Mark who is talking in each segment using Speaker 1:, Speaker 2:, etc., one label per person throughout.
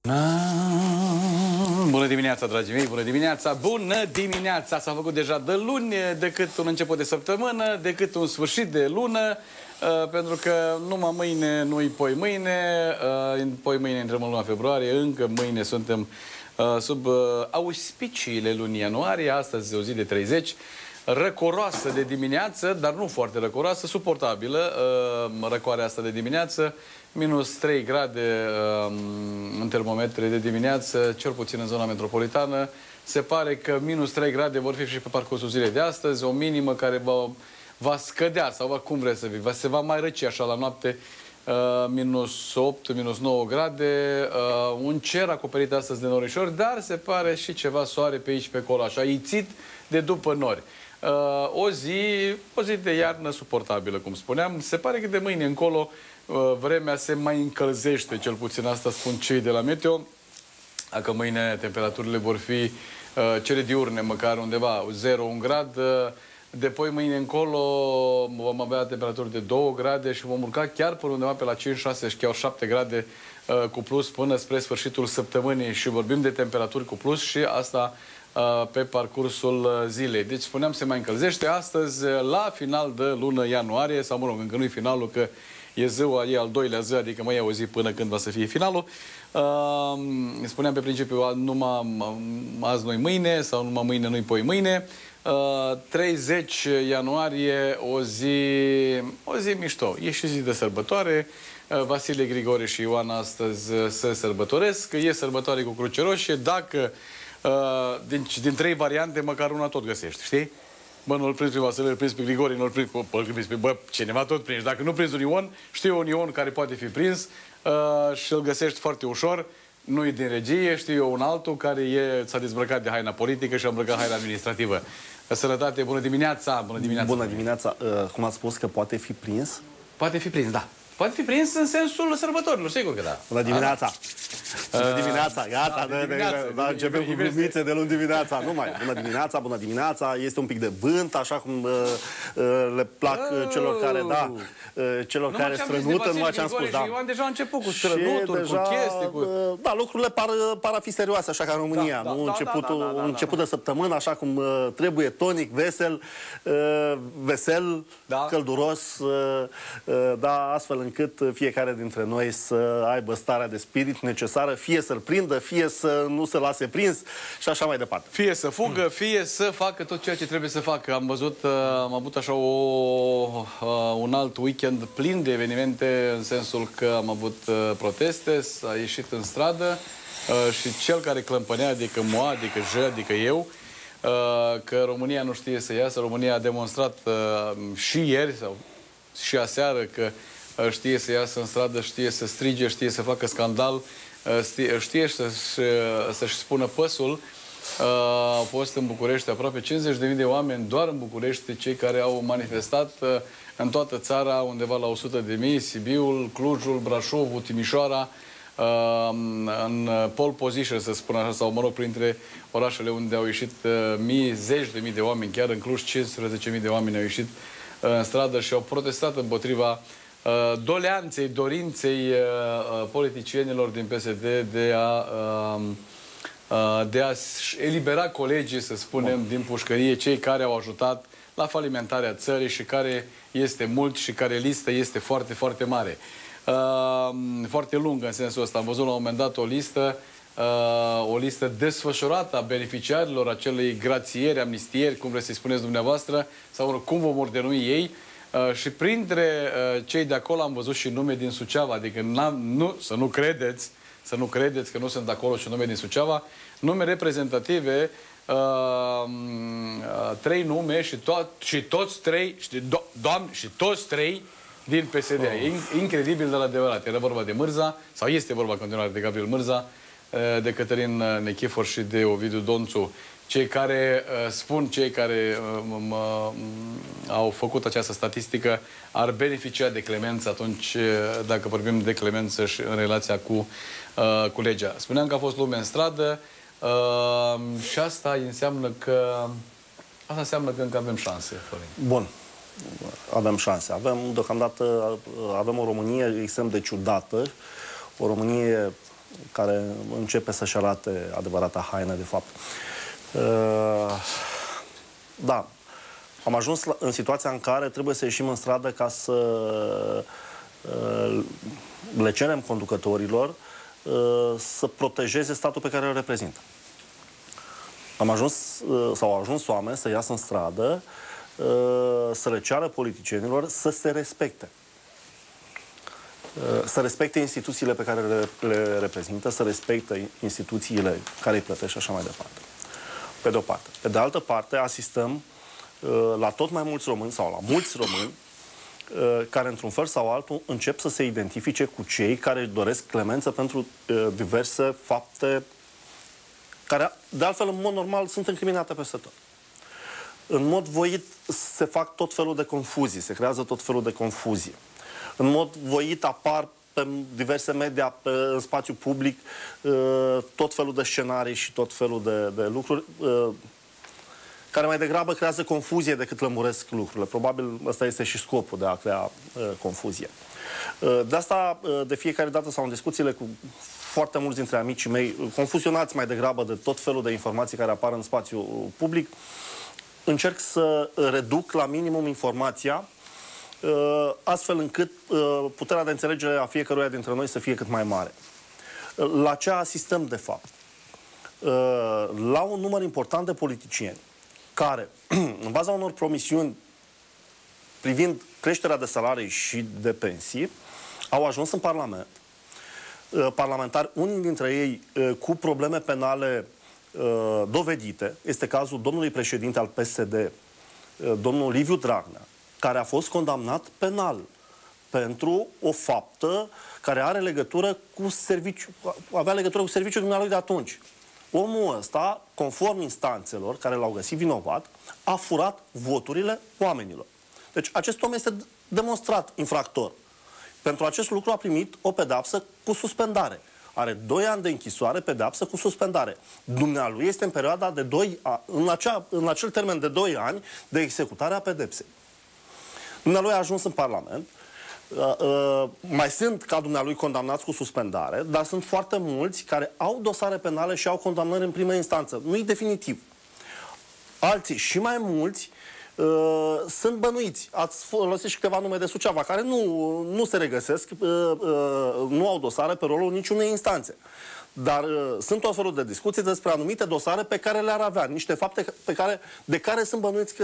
Speaker 1: Bună dimineața, dragii mei, bună dimineața, bună dimineața! S-a făcut deja de luni, decât un început de săptămână, decât un sfârșit de lună, pentru că numai mâine, nu-i poi mâine, poi mâine intrăm în luna februarie, încă mâine suntem sub auspiciile lunii ianuarie, astăzi o zi de 30, răcoroasă de dimineață, dar nu foarte răcoroasă, suportabilă, răcoarea asta de dimineață, minus 3 grade în termometre de dimineață, cel puțin în zona metropolitană. Se pare că minus 3 grade vor fi și pe parcursul zilei de astăzi, o minimă care va scădea, sau cum vreți să zic, se va mai răci așa la noapte, minus 8, minus 9 grade, un cer acoperit astăzi de norișori, dar se pare și ceva soare pe aici, pe acolo, așa, ițit de după nori. O zi de iarnă suportabilă, cum spuneam. Se pare că de mâine încolo vremea se mai încălzește, cel puțin asta spun cei de la Meteo. Dacă mâine temperaturile vor fi cele diurne, măcar undeva 0-1 grad, depoi mâine încolo vom avea temperaturi de 2 grade și vom urca chiar până undeva pe la 5-6 și chiar 7 grade cu plus până spre sfârșitul săptămânii și vorbim de temperaturi cu plus și asta pe parcursul zilei. Deci, spuneam, se mai încălzește astăzi la final de lună ianuarie, sau mă rog, încă nu-i finalul, că e ziua, e al doilea zi, adică mai e o zi până când va să fie finalul. Spuneam pe principiu, numai azi nu-i mâine, sau numai mâine nu-i poi mâine. 30 ianuarie, o zi mișto. E și zi de sărbătoare. Vasile, Grigore și Ioan astăzi se sărbătoresc. E sărbătoare cu Cruce Roșie. Dacă din 3 variante, măcar una tot găsești, știi? Bă, nu-l prins pe Vasile, îl prins pe Grigore, nu-l prins pe... Bă, cineva tot prins. Dacă nu prinzi un Ion, știu un Ion care poate fi prins și îl găsești foarte ușor. Nu e din regie, știu eu un altul care s-a dezbrăcat de haina politică și a îmbrăcat haina administrativă. Sănătate, bună dimineața! Bună dimineața! Bună dimineața!
Speaker 2: Cum ați spus că poate fi prins?
Speaker 1: Poate fi prins, da. Poate fi prins în sensul sărbătorilor, sigur că da.
Speaker 2: Bună dimineața! Bună dimineața! Gata, da, începem cu glumițe de luni dimineața. Bună dimineața! Este un pic de vânt, așa cum le plac celor care, da, celor care strănută, numai ce am spus, da.
Speaker 1: Ioan deja a început cu strănuturi, cu chestii, cu...
Speaker 2: Da, lucrurile par a fi serioase, așa ca în România. Un început de săptămână, așa cum trebuie, tonic, vesel, călduros, da, astfel încât fiecare dintre noi să aibă starea de spirit necesară, fie să-l prindă, fie să nu se lase prins și așa mai departe.
Speaker 1: Fie să fugă, fie să facă tot ceea ce trebuie să facă. Am văzut, am avut așa un alt weekend plin de evenimente, în sensul că am avut proteste, s-a ieșit în stradă și cel care clămpănea, adică Moa, adică J, adică eu, că România nu știe să iasă. România a demonstrat și ieri sau și aseară că știe să iasă în stradă, știe să strige, știe să facă scandal, știe să-și spună păsul. Au fost în București aproape 50.000 de oameni doar în București, cei care au manifestat în toată țara, undeva la 100.000, Sibiul, Clujul, Brașovul, Timișoara, în pole position, să spun așa, sau mă rog, printre orașele unde au ieșit zeci de mii de oameni, chiar în Cluj 15.000 de oameni au ieșit în stradă și au protestat împotriva doleanței, dorinței politicienilor din PSD de a elibera colegii, să spunem, din pușcărie, cei care au ajutat la falimentarea țării și care este mult și care lista este foarte, foarte mare. Foarte lungă în sensul ăsta. Am văzut la un moment dat o listă desfășurată a beneficiarilor acelei grațieri, amnistieri, cum vreți să-i spuneți dumneavoastră, sau cum vom ori denui ei. Și printre cei de acolo am văzut și nume din Suceava, adică să nu credeți că nu sunt acolo și nume din Suceava, nume reprezentative, 3 nume și toți 3, și toți 3 din PSD. E incredibil, dar adevărat. Era vorba de Mârza, sau este vorba în continuare de Gabriel Mârza, de Cătălin Nechifor și de Ovidiu Donțu. Cei care cei care au făcut această statistică ar beneficia de clemență atunci, dacă vorbim de clemență și în relația cu legea. Spuneam că a fost lume în stradă și asta înseamnă că încă avem șanse.
Speaker 2: Bun. Avem șanse. Deocamdată avem o Românie extrem de ciudată, o Românie care începe să-și arate adevărata haină, de fapt. Da, am ajuns în situația în care trebuie să ieșim în stradă ca să le cerem conducătorilor să protejeze statul pe care îl reprezintă. Au ajuns oameni să iasă în stradă, să le ceară politicienilor să se respecte. Să respecte instituțiile pe care le reprezintă, să respecte instituțiile care îi plătesc și așa mai departe. Pe de o parte. Pe de altă parte, asistăm la tot mai mulți români sau la mulți români care, într-un fel sau altul, încep să se identifice cu cei care își doresc clemență pentru diverse fapte care, de altfel, în mod normal, sunt incriminate peste tot. În mod voit se fac tot felul de confuzii, se creează tot felul de confuzie. În mod voit apar pe diverse media, în spațiu public, tot felul de scenarii și tot felul de lucruri care mai degrabă creează confuzie decât lămuresc lucrurile. Probabil ăsta este și scopul, de a crea confuzie. De asta, de fiecare dată sau în discuțiile cu foarte mulți dintre amicii mei, confuzionați mai degrabă de tot felul de informații care apar în spațiu public, încerc să reduc la minimum informația, astfel încât puterea de înțelegere a fiecăruia dintre noi să fie cât mai mare. La ce asistăm, de fapt? La un număr important de politicieni care, în baza unor promisiuni privind creșterea de salarii și de pensii, au ajuns în Parlament. Parlamentari, unii dintre ei cu probleme penale dovedite. Este cazul domnului președinte al PSD, domnul Liviu Dragnea, care a fost condamnat penal pentru o faptă care are legătură cu serviciu, avea legătură cu serviciul dumnealui de atunci. Omul ăsta, conform instanțelor care l-au găsit vinovat, a furat voturile oamenilor. Deci acest om este demonstrat infractor. Pentru acest lucru a primit o pedeapsă cu suspendare. Are 2 ani de închisoare, pedeapsă cu suspendare. Dumnealui este în perioada de 2 ani, în acel termen de 2 ani de executare a pedepsei. Dumnealui a ajuns în Parlament. Mai sunt ca dumnealui condamnați cu suspendare, dar sunt foarte mulți care au dosare penale și au condamnări în primă instanță. Nu-i definitiv. Alții și mai mulți sunt bănuiți. Ați folosit și câteva nume de Suceava, care nu se regăsesc, nu au dosare pe rolul niciunei instanțe. Dar sunt tot felul de discuții despre anumite dosare pe care le-ar avea, niște fapte de care sunt bănuiți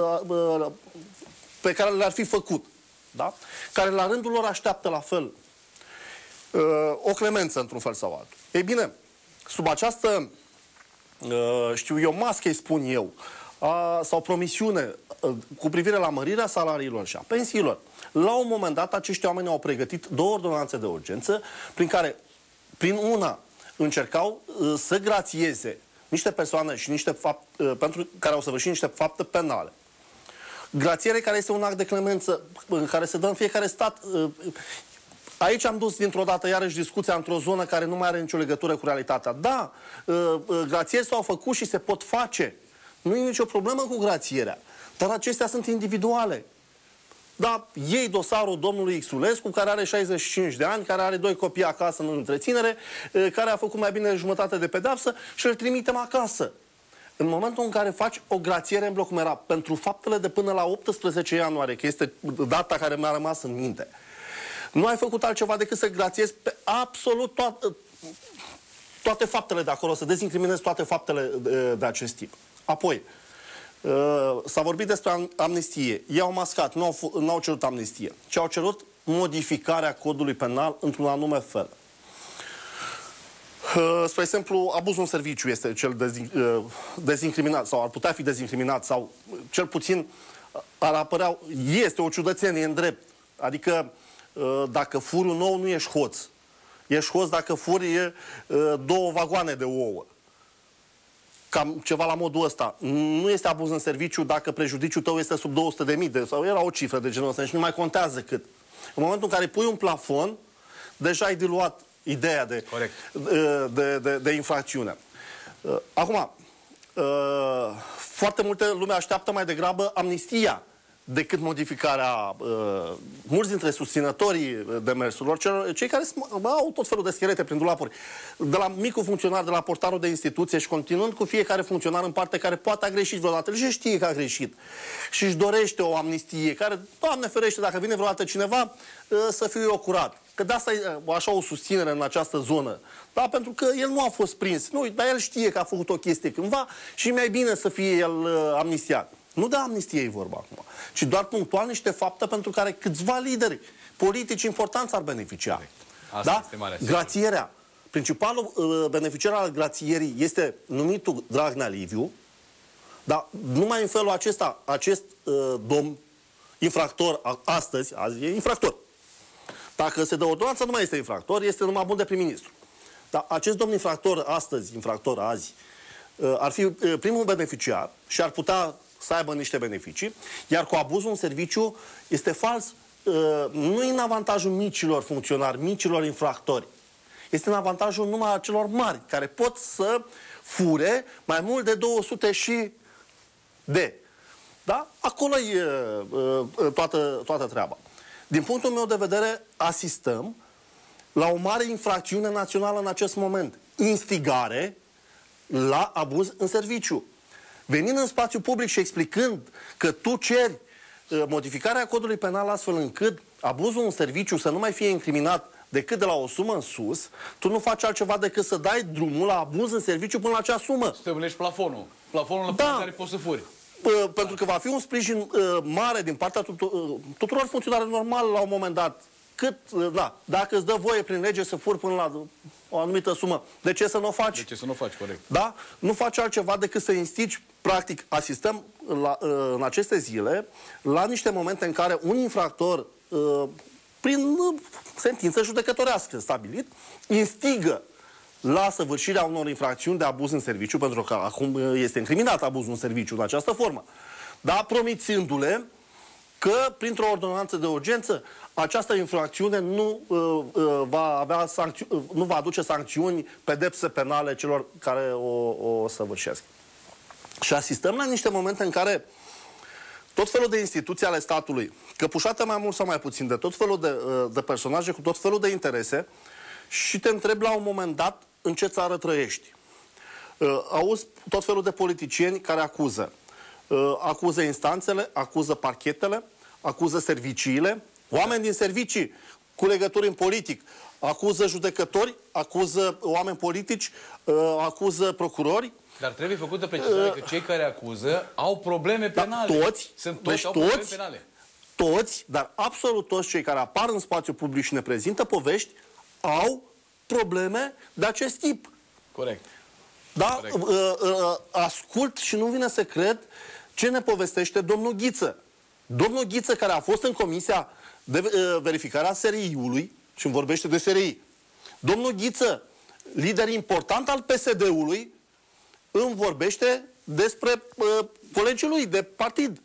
Speaker 2: pe care le-ar fi făcut. Da? Care la rândul lor așteaptă la fel o clemență într-un fel sau altul. Ei bine, sub această, știu eu, mască, îi spun eu, sau promisiune cu privire la mărirea salariilor și a pensiilor, la un moment dat acești oameni au pregătit 2 ordonanțe de urgență prin care, prin una, încercau să grațieze niște persoane și niște pentru care au săvârșit niște fapte penale. Grațiere care este un act de clemență care se dă în fiecare stat. Aici am dus dintr-o dată iarăși discuția într-o zonă care nu mai are nicio legătură cu realitatea. Da, grațieri s-au făcut și se pot face. Nu e nicio problemă cu grațierea. Dar acestea sunt individuale. Da, iei dosarul domnului Xulescu, care are 65 de ani, care are 2 copii acasă în întreținere, care a făcut mai bine de jumătate de pedeapsă și îl trimitem acasă. În momentul în care faci o grațiere în bloc, cum era, pentru faptele de până la 18 ianuarie, că este data care mi-a rămas în minte, nu ai făcut altceva decât să grațiezi pe absolut toate faptele de acolo, să dezincriminezi toate faptele de acest tip. Apoi, s-a vorbit despre amnistie. Ei au mascat, nu au cerut amnistie, ci au cerut modificarea codului penal într-un anume fel. Spre exemplu, abuzul în serviciu este cel dezincriminat sau ar putea fi dezincriminat sau cel puțin ar apărea, este o ciudățenie în drept. Adică dacă furi un ou, nu ești hoț. Ești hoț dacă furi 2 vagoane de ouă. Cam ceva la modul ăsta. Nu este abuz în serviciu dacă prejudiciul tău este sub 200.000 sau era o cifră de genul ăsta și nu mai contează cât. În momentul în care pui un plafon, deja ai diluat ideea de infracțiune. Acum, foarte multe lume așteaptă mai degrabă amnistia decât modificarea mulți dintre susținătorii demersurilor, cei care au tot felul de schelete prin dulapuri, de la micul funcționar, de la portarul de instituție și continuând cu fiecare funcționar în parte care poate a greșit vreodată, el știe că a greșit și își dorește o amnistie care, Doamne ferește, dacă vine vreodată cineva, să fie eu curat. Că de asta e așa o susținere în această zonă. Da? Pentru că el nu a fost prins. Nu, dar el știe că a făcut o chestie cândva și mai bine să fie el amnistiat. Nu de amnistie e vorba acum, ci doar punctual niște fapte pentru care câțiva lideri politici importanți ar beneficia. Da? Grațierea. Principalul beneficiar al grațierii este numitul Dragnea Liviu, dar numai în felul acesta, acest domn infractor, azi e infractor. Dacă se dă ordonanță, nu mai este infractor, este numai bun de prim-ministru. Dar acest domn infractor azi, ar fi primul beneficiar și ar putea să aibă niște beneficii, iar cu abuzul în serviciu este fals, nu e în avantajul micilor funcționari, micilor infractori. Este în avantajul numai a celor mari, care pot să fure mai mult de 200 și de. Da? Acolo e toată treaba. Din punctul meu de vedere, asistăm la o mare infracțiune națională în acest moment. Instigare la abuz în serviciu. Venind în spațiu public și explicând că tu ceri modificarea codului penal astfel încât abuzul în serviciu să nu mai fie incriminat decât de la o sumă în sus, tu nu faci altceva decât să dai drumul la abuz în serviciu până la acea sumă.
Speaker 1: Să stabilești plafonul. Plafonul la care poți să furi.
Speaker 2: Pentru că va fi un sprijin mare din partea tuturor funcționarilor normale la un moment dat. Dacă îți dă voie prin lege să furi până la o anumită sumă, de ce să nu o faci?
Speaker 1: De ce să nu o faci, corect.
Speaker 2: Da? Nu faci altceva decât să instigi, practic, asistăm în aceste zile la niște momente în care un infractor, prin sentință judecătorească stabilit, instigă la săvârșirea unor infracțiuni de abuz în serviciu, pentru că acum este incriminat abuzul în serviciu în această formă. Da? Promițându-le că, printr-o ordonanță de urgență, această infracțiune nu va aduce sancțiuni, pedepse penale celor care o săvârșesc. Și asistăm la niște momente în care tot felul de instituții ale statului, căpușate mai mult sau mai puțin de tot felul de personaje cu tot felul de interese, și te întrebi la un moment dat în ce țară trăiești. Auzi tot felul de politicieni care acuză. Acuză instanțele, acuză parchetele, acuză serviciile, oameni din servicii cu legături în politic, acuză judecători, acuză oameni politici, acuză procurori.
Speaker 1: Dar trebuie făcută precizare că cei care acuză au probleme penale. Au probleme penale.
Speaker 2: Toți, dar absolut toți cei care apar în spațiu public și ne prezintă povești au probleme de acest tip.
Speaker 1: Corect.
Speaker 2: Da? Ascult și nu vine să cred ce ne povestește domnul Ghiță. Domnul Ghiță, care a fost în comisia de verificare a SRI-ului și îmi vorbește de SRI. Domnul Ghiță, lider important al PSD-ului, îmi vorbește despre colegii lui de partid.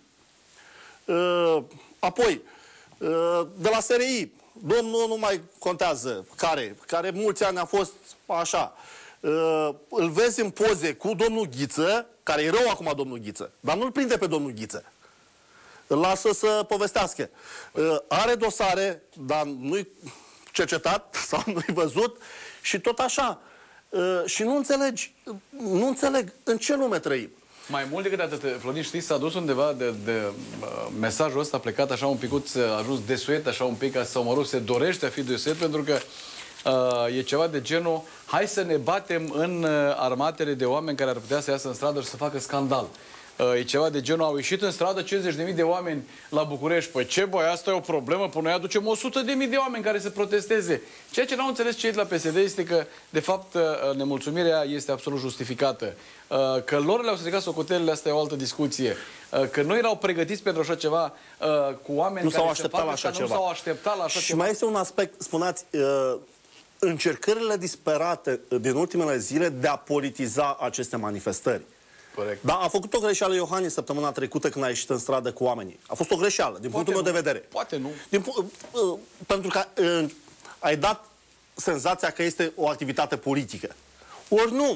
Speaker 2: Apoi, de la SRI, domnul nu mai contează care mulți ani a fost așa. Îl vezi în poze cu domnul Ghiță, care e rău acum domnul Ghiță, dar nu-l prinde pe domnul Ghiță. Îl lasă să povestească. Are dosare, dar nu-i cercetat sau nu-i văzut și tot așa. Și nu înțeleg în ce lume trăim.
Speaker 1: Mai mult decât atât, Florin, știi, s-a dus undeva de mesajul ăsta plecat așa un picuț, a ajuns desuet, așa un pic, sau mă rog, se dorește a fi desuet, pentru că e ceva de genul, hai să ne batem în armatele de oameni care ar putea să iasă în stradă și să facă scandal. E ceva de genul, au ieșit în stradă 50.000 de oameni la București. Păi ce, băi, asta e o problemă, până noi aducem 100.000 de oameni care să protesteze. Ceea ce n-au înțeles cei de la PSD este că, de fapt, nemulțumirea este absolut justificată. Că lor le-au stricat socotelele, asta e o altă discuție. Că noi erau pregătiți pentru așa ceva cu oameni
Speaker 2: nu
Speaker 1: care
Speaker 2: s-au așteptat la așa ceva.
Speaker 1: Nu s-au așteptat la așa ceva.
Speaker 2: Și mai este un aspect, spuneați, încercările disperate din ultimele zile de a politiza aceste manifestări.
Speaker 1: Corect.
Speaker 2: Da, a făcut o greșeală Iohannis săptămâna trecută când a ieșit în stradă cu oamenii. A fost o greșeală, din punctul meu de vedere.
Speaker 1: Poate nu.
Speaker 2: Pentru că ai dat senzația că este o activitate politică. Ori nu.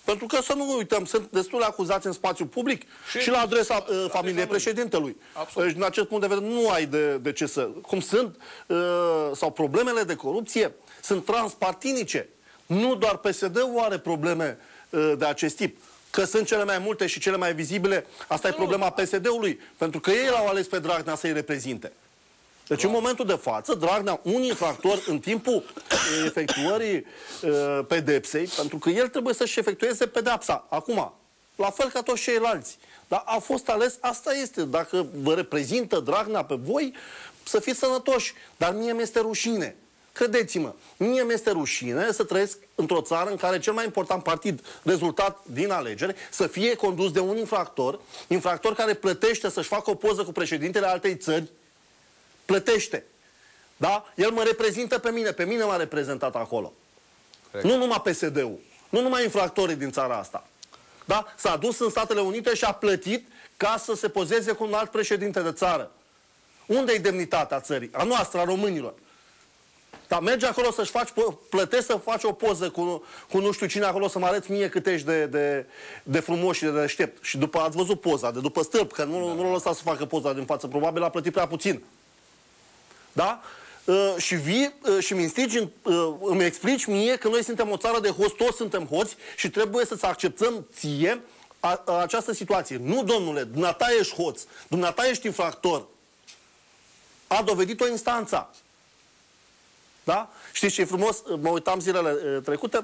Speaker 2: Pentru că să nu uităm, sunt destule acuzați în spațiu public și la adresa familiei președintelui. Deci, din acest punct de vedere, nu ai de ce să... Cum sunt, sau problemele de corupție, sunt transpartinice. Nu doar PSD-ul are probleme de acest tip. Că sunt cele mai multe și cele mai vizibile, asta e problema PSD-ului. Pentru că ei l-au ales pe Dragnea să-i reprezinte. Deci, în momentul de față, Dragnea, un infractor în timpul efectuării pedepsei, pentru că el trebuie să-și efectueze pedepsa. Acum, la fel ca toți ceilalți. Dar a fost ales, asta este. Dacă vă reprezintă Dragnea pe voi, să fiți sănătoși. Dar mie mi-este rușine. Credeți-mă, mie mi-este rușine să trăiesc într-o țară în care cel mai important partid rezultat din alegeri să fie condus de un infractor care plătește să-și facă o poză cu președintele altei țări. Plătește. Da? El mă reprezintă pe mine m-a reprezentat acolo. Corect. Nu numai PSD-ul, nu numai infractorii din țara asta. Da? S-a dus în Statele Unite și a plătit ca să se pozeze cu un alt președinte de țară. Unde e demnitatea țării? A noastră, a românilor. Dar mergi acolo să-și faci, plătești să faci o poză cu nu știu cine acolo, să mă arăți mie cât ești de frumos și de deștept. Și după ați văzut poza, de după stâlp, că nu l-a lăsat să facă poza din față, probabil a plătit prea puțin. Da? Și vii și îmi explici mie că noi suntem o țară de hoți, toți suntem hoți și trebuie să-ți acceptăm ție această situație. Nu, domnule, dumneata ești hoț, dumneata ești infractor. A dovedit-o instanța. Da? Știți ce e frumos? Mă uitam zilele trecute.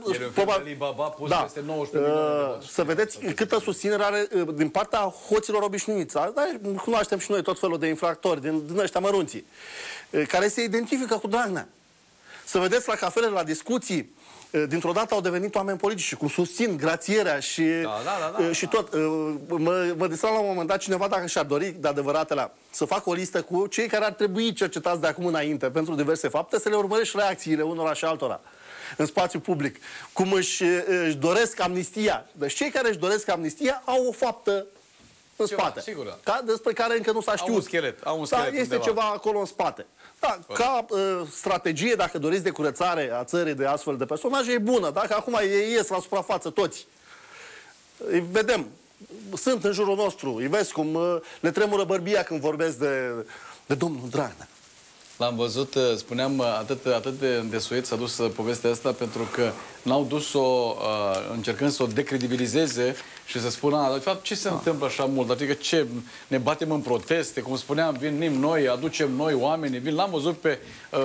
Speaker 2: Să vedeți câtă susținere are din partea hoților obișnuiți. Da? Cunoaștem și noi tot felul de infractori din ăștia mărunții, care se identifică cu Dragnea. Să vedeți la cafele, la discuții, dintr-o dată au devenit oameni politici și cum susțin grațierea și tot. Mă distra la un moment dat cineva, dacă și-ar dori de adevăratele, să facă o listă cu cei care ar trebui cercetați de acum înainte pentru diverse fapte, să le urmărești reacțiile unora și altora în spațiu public. Cum își doresc amnistia. Deci cei care își doresc amnistia au o faptă în spate. Sigur, da. Despre care încă nu s-a știut.
Speaker 1: Au un schelet
Speaker 2: este undeva. Ceva acolo în spate. Da, ca strategie, dacă doriți, de curățare a țării de astfel de personaje, e bună. Dacă acum ei ies la suprafață toți, îi vedem, sunt în jurul nostru, îi vezi cum le tremură bărbia când vorbesc de domnul Dragnea.
Speaker 1: L-am văzut, spuneam, atât de îndesuit s-a dus povestea asta, pentru că n-au dus-o încercând să o decredibilizeze și să spună, de fapt, ce se întâmplă așa mult? Adică ce, ne batem în proteste, cum spuneam, venim noi, aducem noi oamenii, vin. L-am văzut pe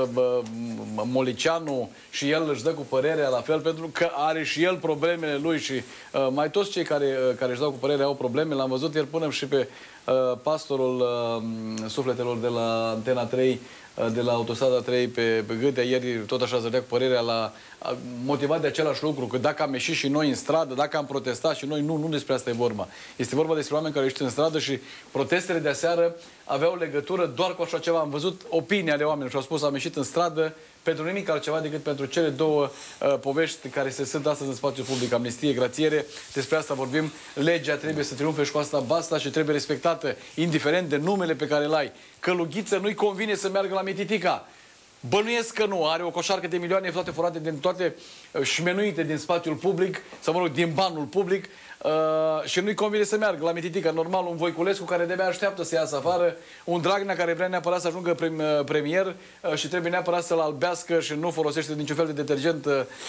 Speaker 1: Molicianu și el își dă cu părerea la fel, pentru că are și el problemele lui și mai toți cei care își dau cu părerea au probleme. L-am văzut ieri, punem și pe pastorul sufletelor de la Antena 3, de la Autostrada 3 pe Gâtea, ieri tot așa zădea cu părerea motivat de același lucru, că dacă am ieșit și noi în stradă, dacă am protestat și noi, nu despre asta e vorba. Este vorba despre oameni care au ieșit în stradă și protestele de aseară aveau legătură doar cu așa ceva. Am văzut opinia ale oamenilor și au spus am ieșit în stradă pentru nimic altceva decât pentru cele două povești care se sunt astăzi în spațiul public, amnistie, grațiere. Despre asta vorbim. Legea trebuie să triumfe și cu asta basta și trebuie respectată, indiferent de numele pe care îl ai. Călughiță nu-i convine să meargă la Mititica. Bănuiesc că nu. Are o coșarcă de milioane toate furate din toate șmenuite din spațiul public, sau mă rog, din banul public, și nu-i convine să meargă la Mititica. Normal, un Voiculescu care de-abia așteaptă să iasă afară, un Dragnea care vrea neapărat să ajungă premier și trebuie neapărat să-l albească și nu folosește niciun fel de detergent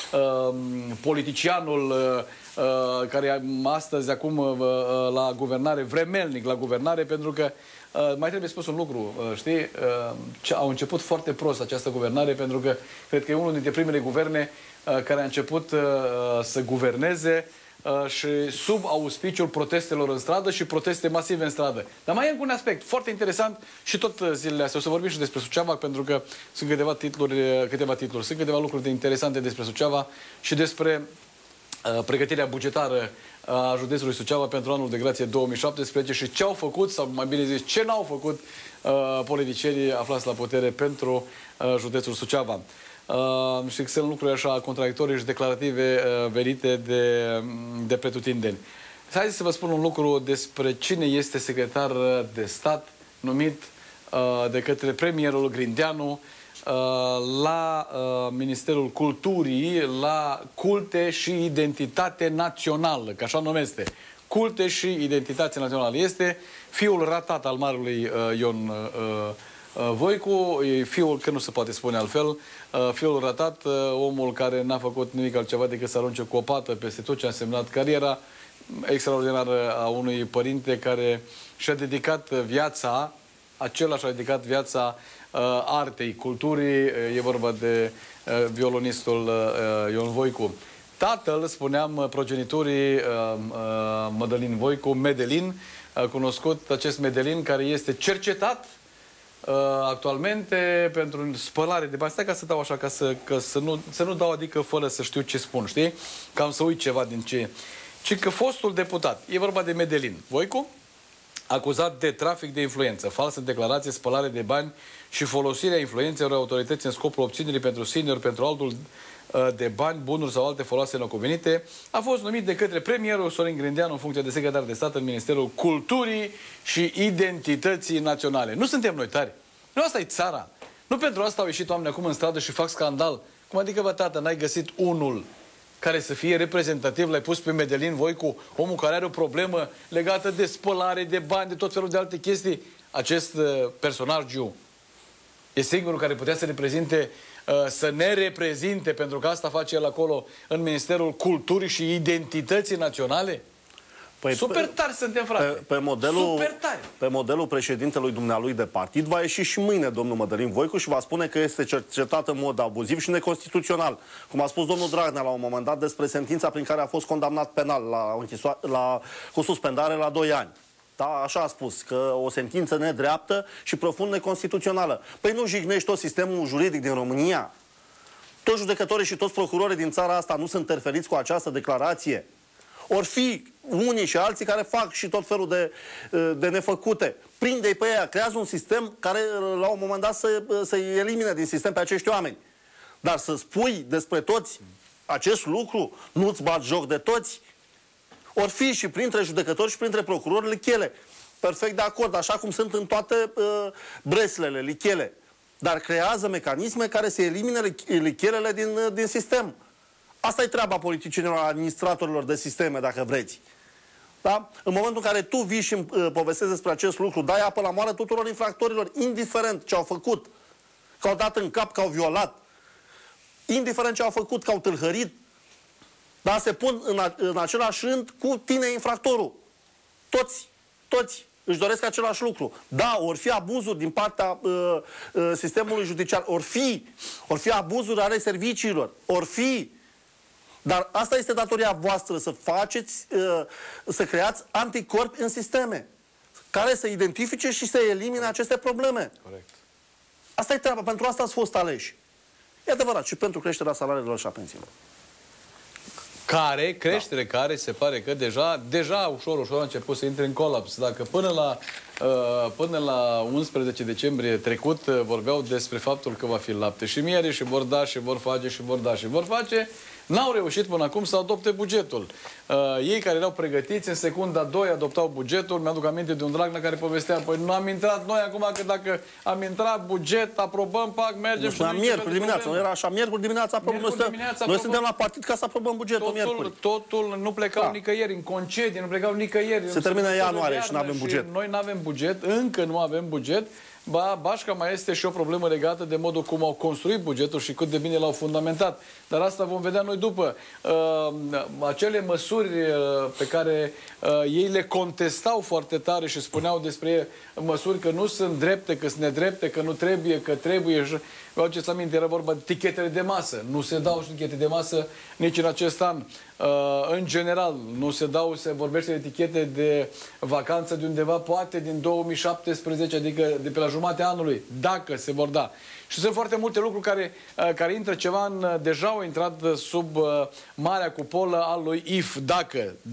Speaker 1: politicianul care astăzi, acum, la guvernare, vremelnic la guvernare, pentru că mai trebuie spus un lucru, știi? Au început foarte prost această guvernare, pentru că cred că e unul dintre primele guverne care a început să guverneze și sub auspiciul protestelor în stradă și proteste masive în stradă. Dar mai e un aspect foarte interesant și tot zilele astea. O să vorbim și despre Suceava, pentru că sunt câteva titluri, sunt câteva lucruri interesante despre Suceava și despre pregătirea bugetară a județului Suceava pentru anul de grație 2017 și ce au făcut, sau mai bine zis, ce n-au făcut politicienii aflați la putere pentru județul Suceava. Și sunt lucruri așa contradictorii și declarative venite de pretutindeni. Hai să vă spun un lucru despre cine este secretar de stat numit de către premierul Grindeanu la Ministerul Culturii, la culte și identitate națională, că așa numește. Culte și identitate națională. Este fiul ratat al marelui Ion Voicu, fiul, că nu se poate spune altfel, fiul ratat, omul care n-a făcut nimic altceva decât să arunce cu o pată peste tot ce a însemnat cariera extraordinară a unui părinte care și-a dedicat viața, același a dedicat viața artei, culturii, e vorba de violonistul Ion Voicu. Tatăl, spuneam, progeniturii Mădălin Voicu, Medelin, cunoscut acest Medelin, care este cercetat actualmente pentru spălare de bani. Stai ca să dau așa, să nu dau adică fără să știu ce spun, știi? Cam să uit ceva din ce... Ci că fostul deputat, e vorba de Medelin Voicu, acuzat de trafic de influență, falsă declarație, spălare de bani și folosirea influenței unor autorități în scopul obținerii pentru senior, pentru altul de bani, bunuri sau alte foloase necuvenite, a fost numit de către premierul Sorin Grindeanu în funcție de secretar de stat în Ministerul Culturii și Identității Naționale. Nu suntem noi tari. Nu asta e țara. Nu pentru asta au ieșit oameni acum în stradă și fac scandal. Cum adică, bă, tată, n-ai găsit unul care să fie reprezentativ, l-ai pus pe Medelin Voicu, omul care are o problemă legată de spălare, de bani, de tot felul de alte chestii. Acest personagiu e singurul care putea să reprezinte, să ne reprezinte, pentru că asta face el acolo în Ministerul Culturii și Identității Naționale? Păi, super tari suntem, frate.
Speaker 2: Pe modelul președintelui dumnealui de partid va ieși și mâine domnul Mădălin Voicu și va spune că este cercetat în mod abuziv și neconstituțional. Cum a spus domnul Dragnea la un moment dat despre sentința prin care a fost condamnat penal cu suspendare la 2 ani. Da, așa a spus, că o sentință nedreaptă și profund neconstituțională. Păi nu jignești tot sistemul juridic din România? Toți judecătorii și toți procurorii din țara asta nu sunt interferiți cu această declarație? Or fi unii și alții care fac și tot felul de nefăcute. Prinde-i pe ea, creează un sistem care la un moment dat să-i elimine din sistem pe acești oameni. Dar să spui despre toți acest lucru, nu-ți bat joc de toți, or fi și printre judecători și printre procurori lichele. Perfect de acord, așa cum sunt în toate breslele, lichele. Dar creează mecanisme care să elimine lichelele din sistem. Asta e treaba politicienilor, administratorilor de sisteme, dacă vreți. Da? În momentul în care tu vii și îmi povestezi despre acest lucru, dai apă la moară tuturor infractorilor, indiferent ce au făcut, că au dat în cap, că au violat, indiferent ce au făcut, că au tâlhărit, dar se pun în același rând cu tine, infractorul. Toți își doresc același lucru. Da, or fi abuzuri din partea sistemului judiciar, or fi abuzuri ale serviciilor, or fi. Dar asta este datoria voastră, să faceți, să creați anticorpi în sisteme, care să identifice și să elimine aceste probleme.
Speaker 1: Corect.
Speaker 2: Asta e treaba, pentru asta ați fost aleși. E adevărat, și pentru creșterea salariilor și a pensiilor.
Speaker 1: Creștere care se pare că deja ușor a început să intre în colaps. Dacă până la 11 decembrie trecut vorbeau despre faptul că va fi lapte și miere și vor da și vor face și vor da și vor face, n-au reușit până acum să adopte bugetul. Ei care erau pregătiți, în secunda 2 adoptau bugetul. Mi-aduc aminte de un Dragnea care povestea, păi nu am intrat noi acum, că dacă am intrat buget, aprobăm, pac, mergem și...
Speaker 2: Miercuri dimineața, nu era așa? Miercuri dimineața aprobăm. Noi suntem la partid ca să aprobăm bugetul miercuri.
Speaker 1: Totul nu plecau nicăieri, în concedii, nu plecau nicăieri.
Speaker 2: Se termină ianuarie și nu avem buget.
Speaker 1: Noi nu avem buget, încă nu avem buget. Bașca mai este și o problemă legată de modul cum au construit bugetul și cât de bine l-au fundamentat. Dar asta vom vedea noi după. Acele măsuri pe care ei le contestau foarte tare și spuneau despre măsuri că nu sunt drepte, că sunt nedrepte, că nu trebuie, că trebuie. Vă aduceți aminte, era vorba de tichetele de masă. Nu se dau tichete de masă nici în acest an. În general, nu se dau, se vorbește de etichete de vacanță de undeva, poate din 2017, adică de pe la jumatea anului, dacă se vor da. Și sunt foarte multe lucruri care intră ceva deja au intrat sub marea cupolă a lui IF.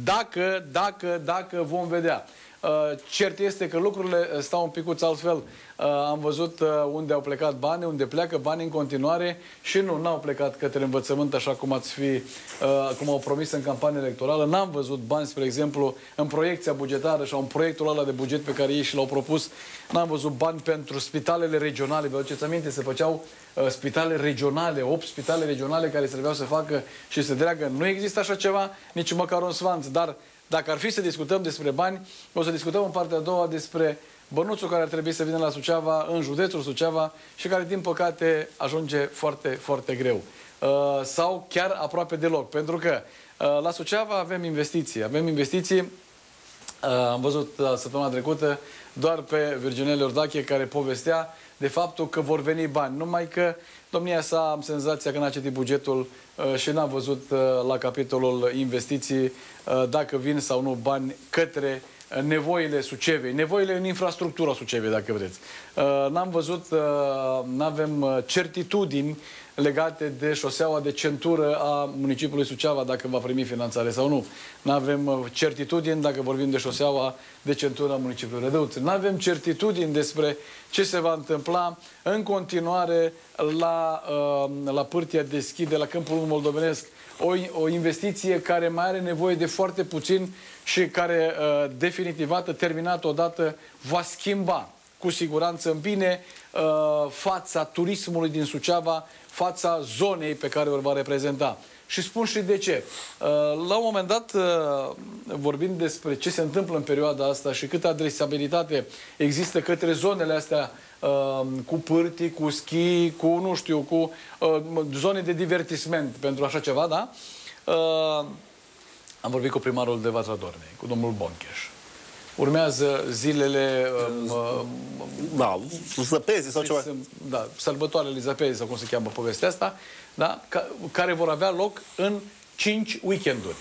Speaker 1: Dacă vom vedea. Cert este că lucrurile stau un picuț altfel Am văzut unde au plecat bani, unde pleacă bani în continuare și n-au plecat către învățământ așa cum au promis în campanie electorală. N-am văzut bani, spre exemplu, în proiecția bugetară sau în proiectul ăla de buget pe care ei și l-au propus. N-am văzut bani pentru spitalele regionale. Vă aduceți aminte, se făceau spitale regionale, 8 spitale regionale care trebuiau să facă și să dreagă. Nu există așa ceva, nici măcar un sfanț, dar dacă ar fi să discutăm despre bani, o să discutăm în partea a doua despre bănuțul care ar trebui să vină la Suceava, în județul Suceava și care, din păcate, ajunge foarte, foarte greu. Sau chiar aproape deloc. Pentru că la Suceava avem investiții. Avem investiții, am văzut săptămâna trecută, doar pe Virginel Iordache, care povestea de faptul că vor veni bani. Numai că domnia sa, am senzația că n-a citit bugetul și n-a văzut la capitolul investiții dacă vin sau nu bani către nevoile Sucevei, nevoile în infrastructura Sucevei, dacă vreți. N-am văzut, n-avem certitudini legate de șoseaua de centură a municipiului Suceava, dacă va primi finanțare sau nu. N-avem certitudini dacă vorbim de șoseaua de centură a municipiului Rădăuț. N-avem certitudini despre ce se va întâmpla în continuare la Pârtia Deschide, la Câmpul Moldovenesc. O investiție care mai are nevoie de foarte puțin și care, definitivată, terminată odată, va schimba cu siguranță în bine fața turismului din Suceava, fața zonei pe care o va reprezenta. Și spun și de ce. La un moment dat, vorbind despre ce se întâmplă în perioada asta și câtă adresabilitate există către zonele astea cu pârtii, cu schi, cu, nu știu, cu zone de divertisment pentru așa ceva, da? Am vorbit cu primarul de Vatra Dornei, cu domnul Boncheș. Urmează zilele...
Speaker 2: da, zăpezi sau ceva.
Speaker 1: Da, sărbătoarele zăpezi, sau cum se cheamă povestea asta, da? Care vor avea loc în 5 weekenduri.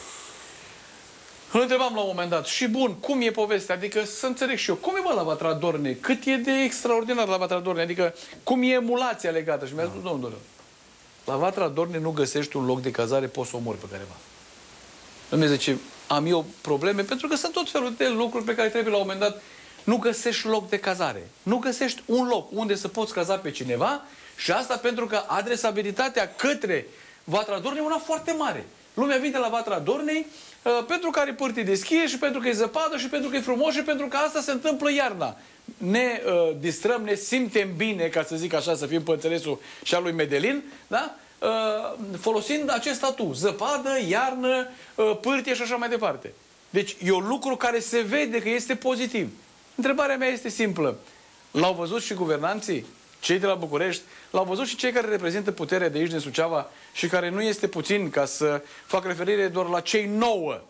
Speaker 1: Îl întrebam la un moment dat, și bun, cum e povestea? Adică să înțeleg și eu, cum e la Vatra Dornei? Cât e de extraordinar la Vatra Dornei? Adică cum e emulația legată? Și mi-a spus, domnule, la Vatra Dornei nu găsești un loc de cazare, poți să omori pe careva. Îmi zice, am eu probleme, pentru că sunt tot felul de lucruri pe care trebuie la un moment dat. Nu găsești loc de cazare. Nu găsești un loc unde să poți caza pe cineva și asta pentru că adresabilitatea către Vatra Dornei e una foarte mare. Lumea vine la Vatra Dornei pentru că are pârtii de schie și pentru că e zăpadă și pentru că e frumos și pentru că asta se întâmplă iarna. Ne distrăm, ne simtem bine, ca să zic așa, să fim pe înțelesul și al lui Medelin, da? Folosind acest atu, zăpadă, iarnă, pârtie și așa mai departe. Deci e un lucru care se vede că este pozitiv. Întrebarea mea este simplă. L-au văzut și guvernanții, cei de la București, l-au văzut și cei care reprezintă puterea de aici din Suceava și care nu este puțin, ca să fac referire doar la cei 9.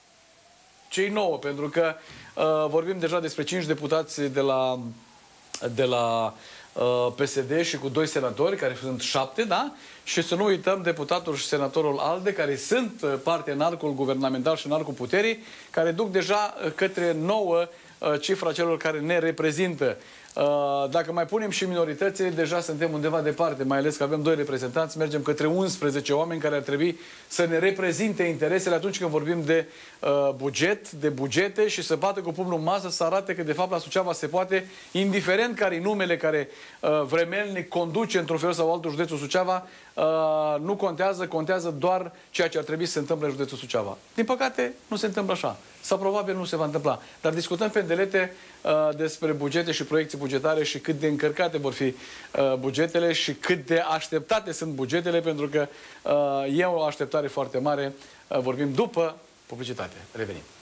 Speaker 1: Cei 9, pentru că vorbim deja despre 5 deputați de la PSD și cu 2 senatori, care sunt 7, da? Și să nu uităm deputatul și senatorul ALDE, care sunt parte în arcul guvernamental și în arcul puterii, care duc deja către 9 cifra celor care ne reprezintă. Dacă mai punem și minoritățile, deja suntem undeva departe, mai ales că avem 2 reprezentanți, mergem către 11 oameni care ar trebui să ne reprezinte interesele atunci când vorbim de buget, de bugete și să bată cu pumnul în masă, să arate că de fapt la Suceava se poate, indiferent care e numele care vremelnic conduce într-un fel sau altul județul Suceava, nu contează, contează doar ceea ce ar trebui să se întâmple în județul Suceava. Din păcate, nu se întâmplă așa. Sau probabil nu se va întâmpla. Dar discutăm pe îndelete despre bugete și proiecții bugetare și cât de încărcate vor fi bugetele și cât de așteptate sunt bugetele, pentru că e o așteptare foarte mare. Vorbim după publicitate. Revenim.